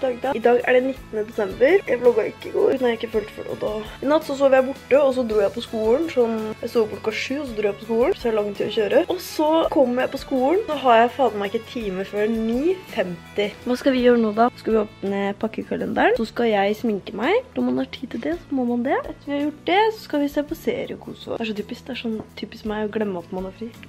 dag da. I dag er det 19. desember. Jeg vlogget ikke i går, når jeg ikke følte for det da. I natt så sov jeg borte, og så dro jeg på skolen. Sånn, jeg sov klokka 7, og så dro jeg på skolen. Så er det lang tid å kjøre. Og så kommer jeg på skolen, så har jeg fader meg ikke time før 9:50. Hva skal vi gjøre nå da? Skal vi åpne pakkekalenderen? Så skal jeg sminke meg. Når man har tid til det, så må man det. Etter vi har gjort det, så skal vi se på serie og kose. Det er så typisk, det er sånn typisk meg å glemme at man er fri.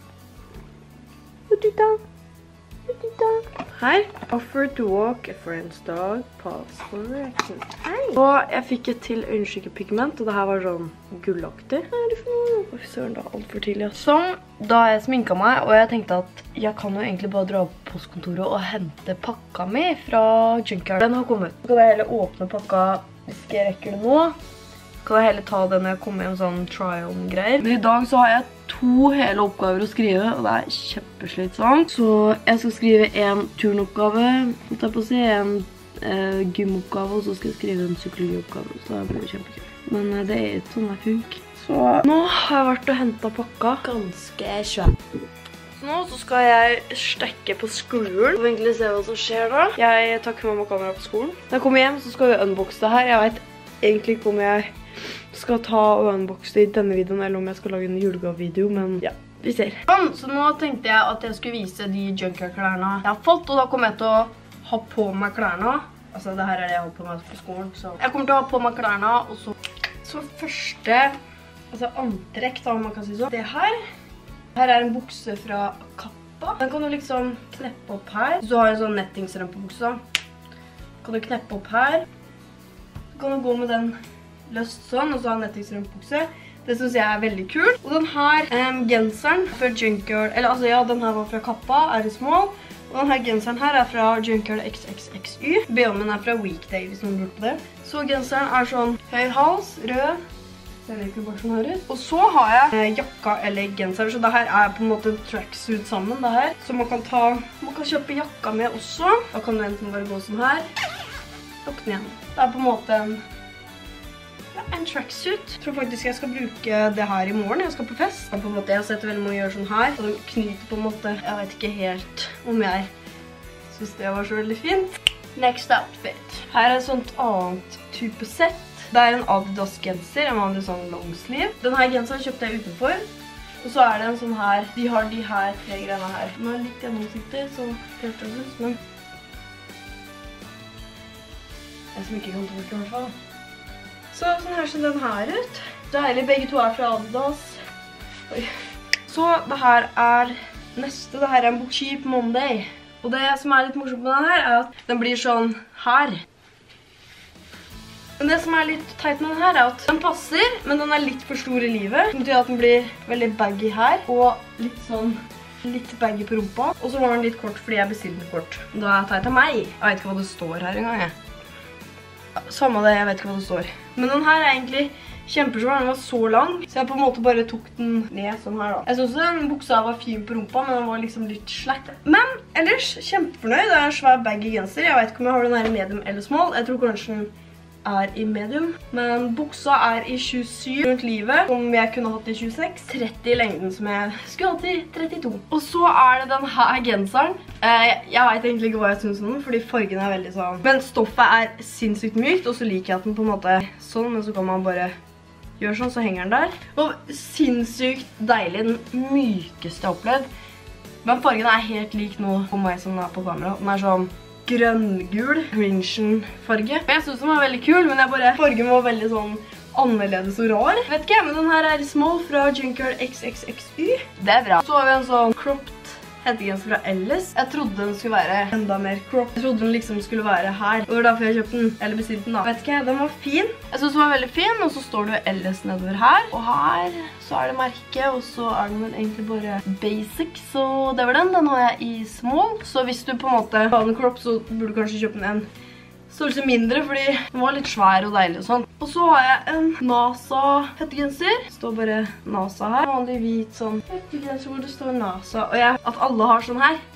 Her. Offer to walk a friend's dog. Pause for reaction. Hei. Og jeg fikk et til øyenskygge-pigment, og det her var sånn gullaktig. Hva er det for noe? Hvorfor søren da? Alt for tidlig. Sånn, da har jeg sminket meg, og jeg tenkte at jeg kan jo egentlig bare dra på postkontoret og hente pakka mi fra Junkyard. Den har kommet. Så kan jeg heller åpne pakka hvis jeg rekker det nå. Kan jeg heller ta den når jeg kommer hjem sånn try-on-greier. Men i dag så har jeg 2 hele oppgaver å skrive, og det er kjempeslitsomt. Så jeg skal skrive en turnoppgave, en gymoppgave, og så skal jeg skrive en psykologioppgave. Så det blir kjempekult. Men det er ikke sånn det funker. Så nå har jeg vært og hentet pakka. Ganske svært. Så nå så skal jeg stekke på skolen. Og egentlig se hva som skjer da. Jeg tar ikke med meg kamera på skolen. Når jeg kommer hjem så skal vi unboxe det her. Jeg vet egentlig ikke om jeg skal ta og unboxe det i denne videoen, eller om jeg skal lage en julegavevideo, men ja, vi ser. Så nå tenkte jeg at jeg skulle vise de Junkyard-klærne jeg har fått, og da kommer jeg til å ha på meg klærne. Altså, det her er det jeg holder på med på skolen, så jeg kommer til å ha på meg klærne, og så første, altså antrekk da, om man kan si sånn. Det her er en bukse fra Kappa. Den kan du liksom kneppe opp her. Hvis du har en sånn nettingsrøm på buksa, kan du kneppe opp her. Så kan du gå med den løst sånn, og så har nettingsrømpbukse. Det synes jeg er veldig kult. Og den her genseren fra Junkyard, eller altså ja, den her var fra Kappa, er i small. Og den her genseren her er fra Junkyard XXXY. BH-en er fra Weekday, hvis noen lurer på det. Så genseren er sånn høy hals, rød. Ser det ikke bare sånn her ut. Og så har jeg jakka eller genser, så det her er på en måte tracksuit sammen, det her. Så man kan kjøpe jakka med også. Da kan du enten bare gå sånn her. Lukke den igjen. Det er på en måte en tracksuit. Jeg tror faktisk jeg skal bruke det her i morgen. Jeg skal på fest. På en måte, jeg har sett veldig mange gjøre sånn her. Og de knyter på en måte. Jeg vet ikke helt om jeg synes det var så veldig fint. Next outfit. Her er et sånt annet type sett. Det er en Adidas genser, en vanlig sånn long sleeve. Denne genseren kjøpte jeg utenfor. Og så er det en sånn her. De har de her 3 greiene her. Den er litt gjennomsiktig, så helt og slett, men jeg som ikke kan ta det i hvert fall. Så sånn her ser den her ut. Deilig, begge to er fra Adidas. Oi. Så det her er neste, det her er en bok Cheap Monday. Og det som er litt morsomt med den her er at den blir sånn her. Men det som er litt teit med den her er at den passer, men den er litt for stor i livet. Det betyr at den blir veldig baggy her, og litt baggy på rumpa. Og så var den litt kort fordi jeg bestilte den kort. Da er det teit av meg. Jeg vet ikke hva det står her engang, jeg. Samme det, jeg vet ikke hva det står. Men den her er egentlig kjempesvær, den var så lang, så jeg på en måte bare tok den ned sånn her da. Jeg synes også den buksa var fin på rumpa, men den var liksom litt slett. Men ellers, kjempefornøyd. Det er en svær baggy genser. Jeg vet ikke om jeg har den her i medium eller small. Jeg tror kanskje den er i medium. Men buksa er i 27 rundt livet, som jeg kunne hatt i 26. 30 i lengden, som jeg skulle hatt i 32. Og så er det den her genseren. Jeg vet egentlig ikke hva jeg synes om den, fordi fargen er veldig sånn. Men stoffet er sinnssykt mykt, og så liker jeg at den på en måte sånn, men så kan man bare gjøre sånn, så henger den der. Og sinnssykt deilig, den mykeste jeg har opplevd. Men fargen er helt lik nå på meg som den er på kamera. Den er sånn grønngul Grinchen-farge. Jeg synes den var veldig kul, men fargen var veldig sånn annerledes og rar. Vet ikke, men den her er i small fra Junkyard XXXY. Det er bra. Så har vi en sånn cropped hettegenser fra Ellis. Jeg trodde den skulle være enda mer cropped. Jeg trodde den liksom skulle være her. Og det var derfor jeg kjøpte den, eller bestilte den da. Vet ikke, den var fin. Jeg synes den var veldig fin, og så står det Ellis nedover her. Og her så er det merke, og så er den vel egentlig bare basic. Så det var den. Den har jeg i small. Så hvis du på en måte har en crop, så burde du kanskje kjøpe den en størrelse mindre, fordi den var litt svær og deilig og sånn. Og så har jeg en NASA hettegenser. Det står bare NASA her. Vanlig hvit sånn hettegenser hvor det står NASA. Og at alle har sånn her,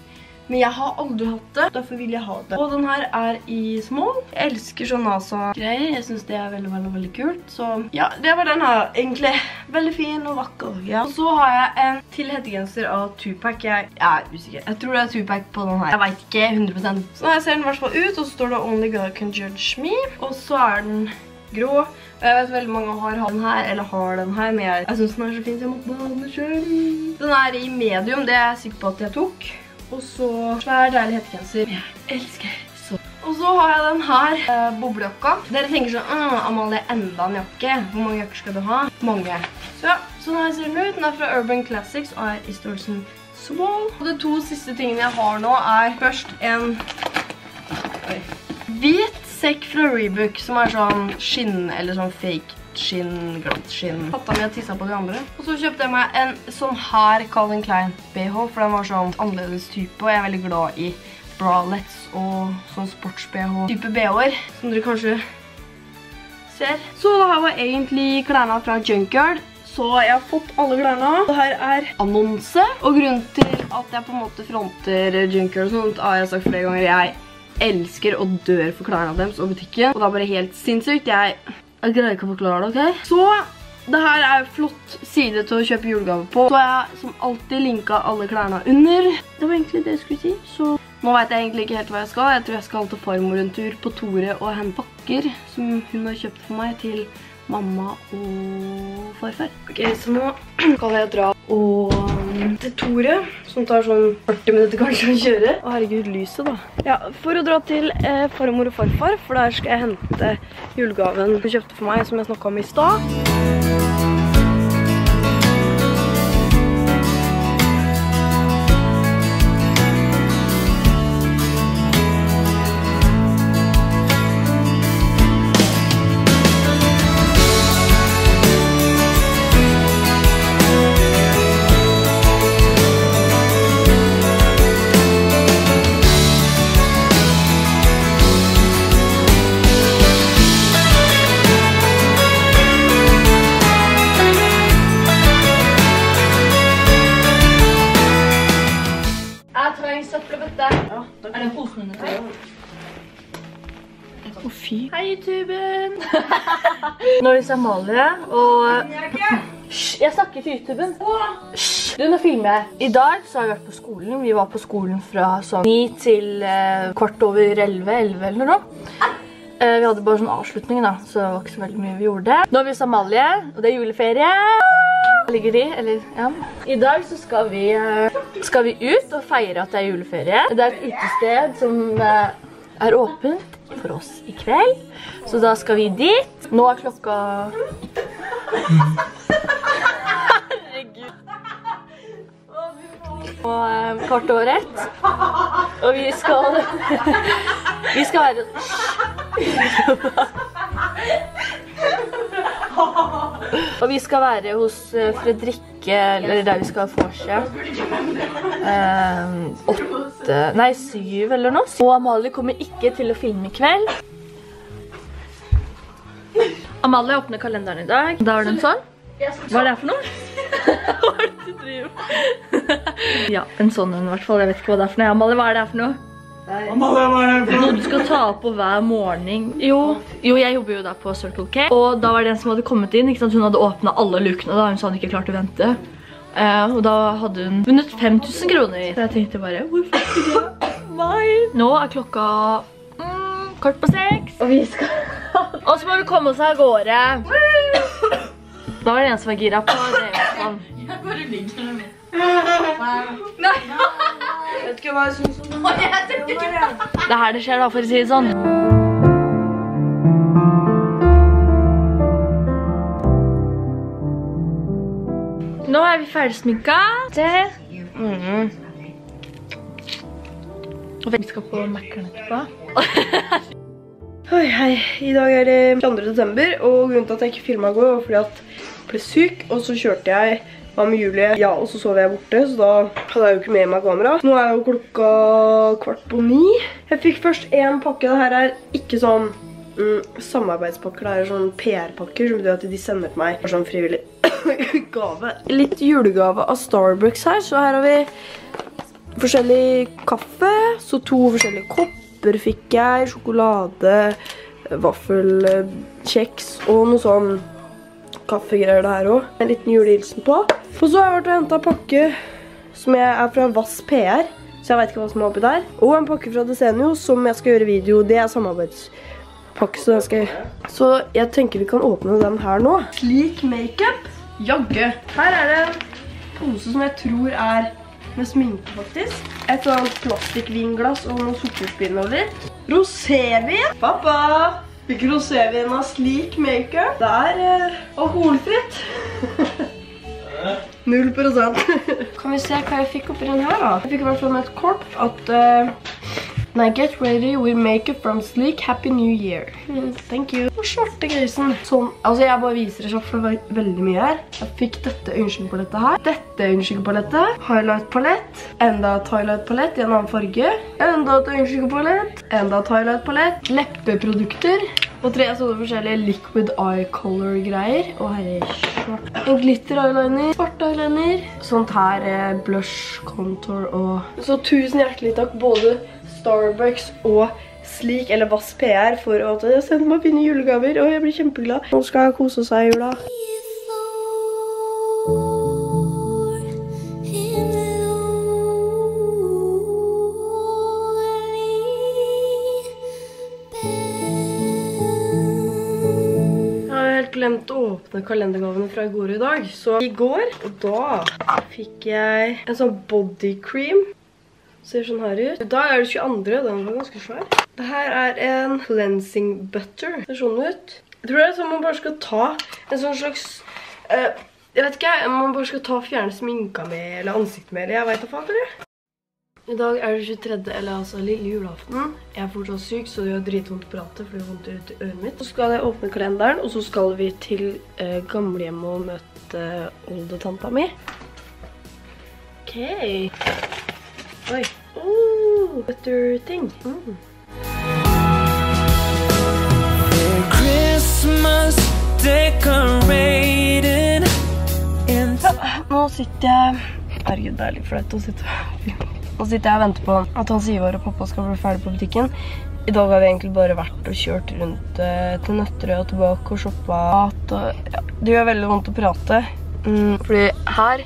Men jeg har aldri hatt det, derfor vil jeg ha det. Og den her er i small. Jeg elsker sånn NASA-greier. Jeg synes det er veldig, veldig, veldig kult. Så ja, det var den her. Egentlig veldig fin og vakker. Ja. Og så har jeg en til hettegenser av Tupac. Jeg er usikker. Jeg tror det er Tupac på den her. Jeg vet ikke 100%. Så nå ser den i hvert fall ut, og så står det Only God Can Judge Me. Og så er den grå. Og jeg vet veldig mange har den her, eller har den her, men jeg synes den er så fin, så jeg måtte bare ha den selv. Den er i medium, det er jeg sikker på at jeg tok. Og så svær deilig hettegenser. Jeg elsker så. Og så har jeg den her, boblejakka. Dere tenker sånn, Amalie, enda en jakke. Hvor mange jakker skal du ha? Mange. Så ja, sånn her ser den ut. Den er fra Urban Classics og er i størrelsen small. Og de to siste tingene jeg har nå er først en hvit sekk fra Reebok, som er sånn skinn, eller sånn fake skinn, glatt skinn. Hatta mi har tisset på de andre. Og så kjøpte jeg meg en sånn her Calvin Klein BH, for den var sånn annerledes type, og jeg er veldig glad i bralets og sånn sports-BH type BH-er, som dere kanskje ser. Så det her var egentlig klærne fra Junkyard. Så jeg har fått alle klærne. Det her er annonse, og grunnen til at jeg på en måte fronter Junkyard og sånt, har jeg sagt flere ganger, jeg elsker og dør for klærne deres og butikken. Og det er bare helt sinnssykt. Jeg greier ikke å forklare det, ok? Så det her er en flott side til å kjøpe julegave på. Så har jeg som alltid linket alle klærne under. Det var egentlig det jeg skulle si. Så nå vet jeg egentlig ikke helt hva jeg skal. Jeg tror jeg skal til farmor en tur på Tore og hente pakker som hun har kjøpt for meg til mamma og farfar. Ok, så nå skal jeg dra til Tore, som tar sånn 40 minutter kanskje å kjøre. Å herregud, lyset da. Ja, for å dra til farmor og farfar, for der skal jeg hente julegaven hun kjøpte for meg, som jeg snakket om i stad. Er det posen under til? Å fy. Hei YouTuben! Nå er vi Amalie, og jeg snakker til YouTuben. Du, nå filmer jeg. I dag så har vi vært på skolen. Vi var på skolen fra sånn 9 til 11:15 eller noe. Vi hadde bare sånn avslutning da, så det var ikke så veldig mye vi gjorde. Nå er vi Amalie, og det er juleferie. Ligger de, eller ja. I dag så skal vi ut og feire at det er juleferie. Det er et utested som er åpent for oss i kveld. Så da skal vi dit. Nå er klokka... Herregud. Og 1:15. Og vi skal... vi skal være... Og vi skal være hos Fredrikke, eller der vi skal ha vorse. 7 eller noe. Og Amalie kommer ikke til å filme i kveld. Amalie åpner kalenderen i dag. Da var den sånn. Hva er det for noe? Hva er det du driver? Ja, en sånn en i hvert fall. Jeg vet ikke hva det er for noe. Amalie, hva er det for noe? Noe du skal ta på hver morgen. Jo, jeg jobber jo der på Circle K. Og da var det en som hadde kommet inn, ikke sant? Hun hadde åpnet alle lukene da, hun sa hun ikke klarte å vente. Og da hadde hun vunnet 5000 kroner. Så jeg tenkte bare, hvorfor ikke det? Nei. Nå er klokka 5:15. Og vi skal... Og så må vi komme oss av gårde. Da var det en som var gira på det. Jeg bare ligger der med. Nei. Jeg vet ikke hva jeg synes om det. Det er her det skjer da, for å si det sånn. Nå er vi ferdig sminka. Se. Vi skal på Mac-eren etterpå. Hei, i dag er det 2. desember, og grunnen til at jeg ikke filmet i går var fordi at jeg ble syk, og så kjørte jeg med Julie, ja, og så sov jeg borte, så da hadde jeg jo ikke med meg kamera. Nå er jo klokka 8:15. Jeg fikk først en pakke. Det her er ikke sånn samarbeidspakker, det er sånn PR-pakker som betyr at de sender til meg for sånn frivillig gave. Litt julegave av Starbucks her, så her har vi forskjellig kaffe, så 2 forskjellige kopper fikk jeg, sjokolade, vaffel, kjeks og noe sånn kaffegreier det her også. En liten julehilsen på. Og så har jeg vært og hentet pakke som er fra Vass PR, så jeg vet ikke hva som er oppi der. Og en pakke fra Desenio som jeg skal gjøre video, det er samarbeidspakke, så jeg tenker vi kan åpne den her nå. Sleek Makeup, jagge. Her er det en pose som jeg tror er med sminke faktisk. Et sånt plastikkvinglass og noen sukkerspinn og litt. Rosévin. Pappa! Fikk rosévin av Sleek Makeup. Det er alkoholfritt. 0%. Kan vi se hva jeg fikk oppi den her da? Jeg fikk i hvert fall med et kort at Now get ready with makeup from Sleek. Happy New Year. Thank you. Og svarte grisen. Sånn, altså jeg bare viser det kjapt for det var veldig mye her. Jeg fikk dette øyenskyggpalettet her. Dette øyenskyggpalettet. Highlight palett. Enda et highlight palett i en annen farge. Enda et øyenskyggepalett. Enda et highlight palett. Leppeprodukter. Og 3 sånne forskjellige liquid eye color greier. Og her er svart. En glitter eyeliner. Svart eyeliner. Sånt her blush, contour og... Så 1000 hjertelig takk både Starbucks og Sleek, eller Vass PR, for at jeg sendte meg fine julegaver, og jeg blir kjempeglad. Nå skal jeg kose seg i jula. Jeg har helt glemt å åpne kalendergavene fra i går i dag, så i går, og da fikk jeg en sånn body cream. Ser sånn her ut. Da er det 22. Den var ganske svær. Dette er en cleansing butter. Det ser sånn ut. Jeg tror det er sånn man bare skal ta en sånn slags... jeg vet ikke, man bare skal ta og fjerne sminka med, eller ansiktet med, eller jeg vet da faen det. I dag er det 23. eller altså lille julaften. Jeg er fortsatt syk, så det gjør dritvondt å prate, for det gjør vondt ut i øret mitt. Så skal jeg åpne kalenderen, og så skal vi til gamlehjemmet og møte oldetanta mi. Ok. Oi. Butter ting. Christmas decorated. Nå sitter jeg... Herregud, det er litt flaut å sitte her. Nå sitter jeg og venter på at Hans Ivar og pappa skal bli ferdig på butikken. I dag har vi egentlig bare vært og kjørt rundt til Nøtterøy og tilbake og shoppet mat. Og, ja, det gjør veldig vondt å prate. Fordi her...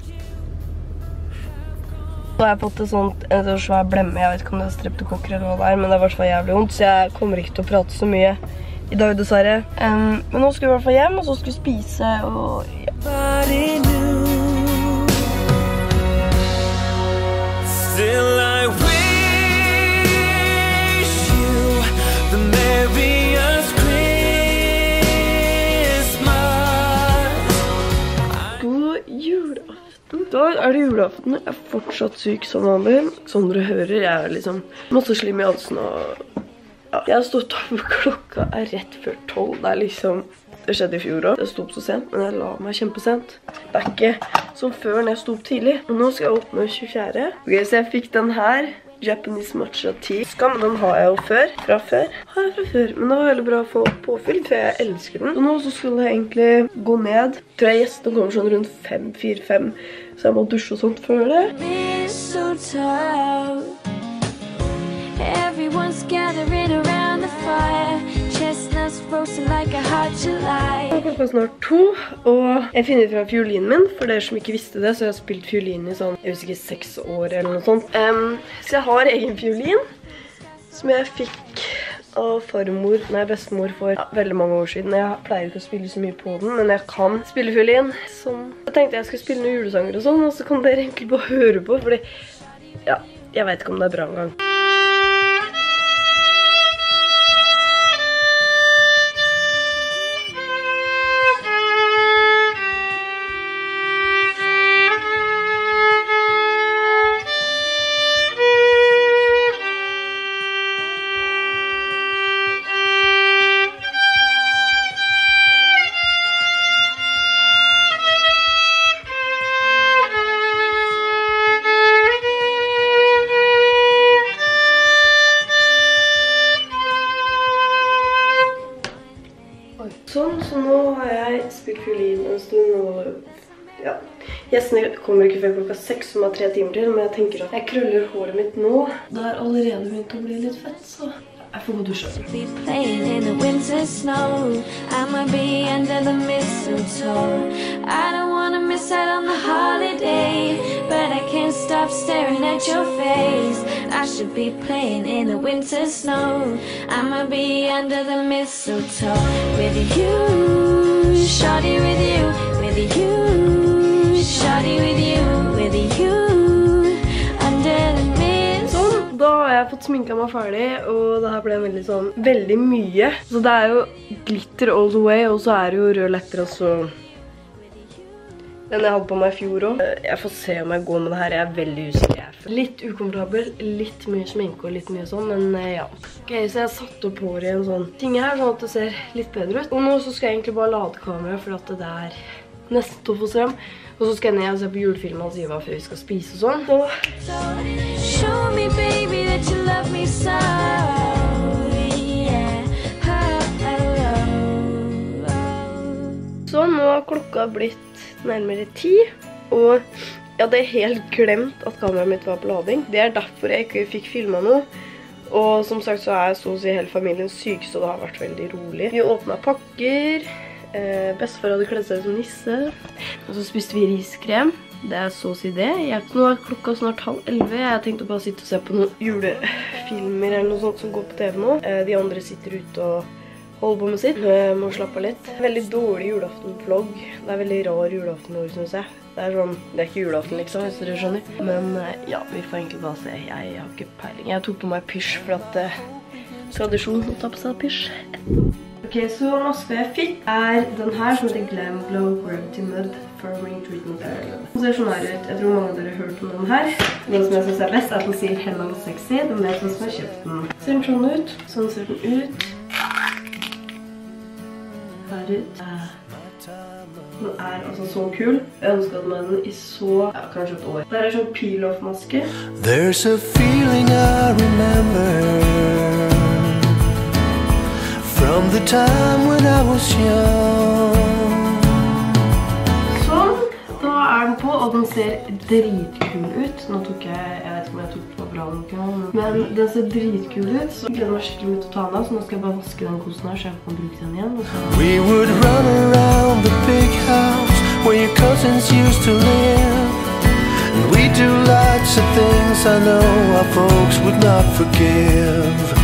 Så har jeg fått en sånn svær blemme, jeg vet ikke om det er streptokokker eller hva det er, men det er i hvert fall jævlig vondt, så jeg kommer ikke til å prate så mye i dag dessverre. Men nå skal vi i hvert fall hjem, og så skal vi spise, og ja. Still I wish you the merriest Christmas. God julaften. Da er det julaften. Jeg er fortsatt syk som vanlig. Som dere hører, jeg er liksom masse slim i halsen og... Ja. Jeg har stått opp, klokka er rett før 12. Det er liksom... Det skjedde i fjor også. Jeg sto opp så sent, men jeg la meg kjempesent. Det er ikke som før når jeg sto opp tidlig. Og nå skal jeg åpne 24. Ok, så jeg fikk den her. Japanese matcha tea. Men den har jeg jo før. Fra før. Har jeg fra før. Men det var veldig bra å få påfyll, for jeg elsker den. Og nå så skulle jeg egentlig gå ned. Jeg tror gjestene kommer sånn rundt 4-5. Så jeg må dusje og sånt før det. Everyone's gathering around the fire. Chestnuts roasting like a hot July. Klokka snart 2, og jeg finner fra fiolinen min. For dere som ikke visste det, så har jeg spilt fiolin i sånn, jeg husker ikke 6 år eller noe sånt. Så jeg har egen fiolin, som jeg fikk av bestemor for veldig mange år siden. Jeg pleier ikke å spille så mye på den, men jeg kan spille fiolin. Jeg tenkte jeg skulle spille noen julesanger og sånn, og så kan dere egentlig bare høre på, fordi, ja, jeg vet ikke om det er bra en gang. Sånn, så nå har jeg spilt fiolin en stund, og Ja. Gjestene kommer ikke før klokka 6, som er 3 timer til, men jeg tenker at jeg krøller håret mitt nå. Det er allerede begynt å bli litt fett, så jeg får gå dusje. Be playing in the winter snow. I'ma be under the mistletoe. I don't wanna miss out on the holiday, but I can't stop staring at your face. I should be playing in the winter snow. I'ma be under the mistletoe with you, shawty with you, with you, shawty with you, with you, under the mistletoe. Da har jeg fått sminket meg ferdig, og det her ble veldig mye. Så det er jo glitter all the way, og så er det jo rød lepper også. Den jeg hadde på meg i fjor også. Jeg får se om jeg går med det her, jeg er veldig usikker. Litt ukomfortabel, litt mye sminke og litt mye sånn, men ja. Ok, så jeg satte opp håret i en sånn ting her, sånn at det ser litt bedre ut. Og nå så skal jeg egentlig bare lade kameraet, for at det er nesten til å få strøm. Og så skal jeg ned og se på julefilmen og si hva før vi skal spise og sånn. Show me, baby, that you love me so, yeah. Så nå har klokka blitt nærmere 10, og jeg hadde helt glemt at kameraet mitt var på lading. Det er derfor jeg ikke fikk filmet noe. Og som sagt så er så å si hele familien syk, så det har vært veldig rolig. Vi åpnet pakker. Bestefar hadde kledd seg som nisse. Og så spiste vi riskrem. Det er så å si det. Nå er klokka snart 10:30. Jeg tenkte bare å sitte og se på noen julefilmer eller noe sånt som går på TV nå. De andre sitter ute og holder på med sitt. Må slappe av litt. Veldig dårlig julaften-vlogg. Det er veldig rar julaften-vlogg, synes jeg. Det er ikke julaften liksom, hvis dere skjønner. Men ja, vi får egentlig bare se. Jeg har ikke peiling. Jeg tok på meg pysj for at tradisjon å ta på seg pysj. Ok, så masken jeg fikk er den her som heter Glam Glow Gravity Mud Firming Treatment. Den ser sånn her ut. Jeg tror mange av dere har hørt om den her. Den som jeg synes er best er at den sier Hello Sexy. Den vet hvem som har kjøpt den. Ser den sånn ut? Sånn ser den ut. Her ut. Den er altså så kul. Jeg ønsket meg den i så, ja, kanskje et år. Det er sånn peel-off-maske. There's a feeling I remember from the time when I was young. Sånn, da er den på, og den ser dritkul ut. Nå tok jeg vet ikke om jeg tok den på bra nok, men den ser dritkul ut. Så jeg gleder meg skikkelig mye til å ta den av, så nå skal jeg bare vaske den kosen her, så jeg kan bruke den igjen. We would run around the big house where your cousins used to live, and we do lots of things I know our folks would not forgive.